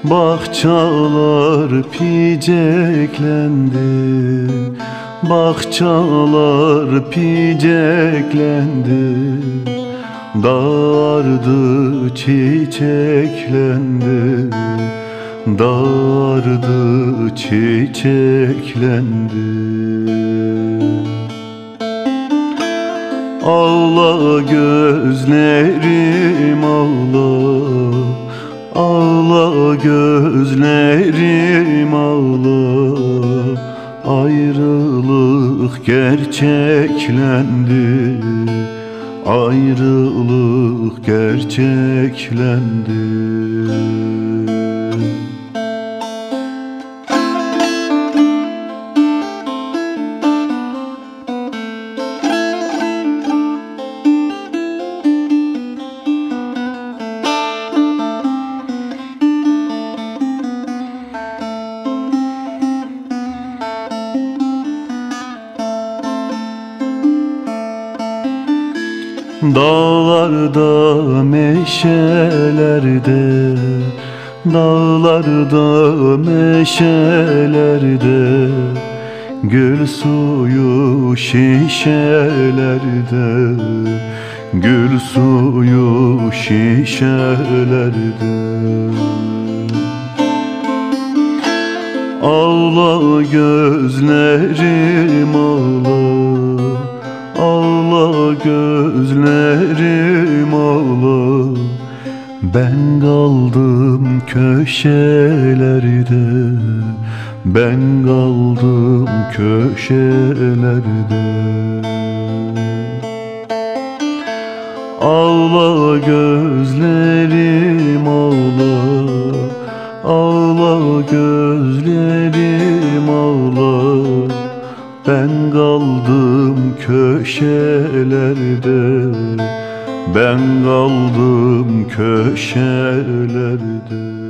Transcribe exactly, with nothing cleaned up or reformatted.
Bahçalar piceklendi, bahçalar piceklendi, dardı çiçeklendi, dardı çiçeklendi. Ağla gözlerim ağla, ağla gözlerim ağla, ayrılık gerçeklendi, ayrılık gerçeklendi. Dağlarda, meşelerde, dağlarda, meşelerde, gül suyu şişelerde, gül suyu şişelerde. Ağla gözlerim ağla, ağla gözlerim ağla, ben kaldım köşelerde, ben kaldım köşelerde. Ağla gözlerim ağla, ağla gözlerim ağla, ben kaldım köşelerde, ben kaldım köşelerde.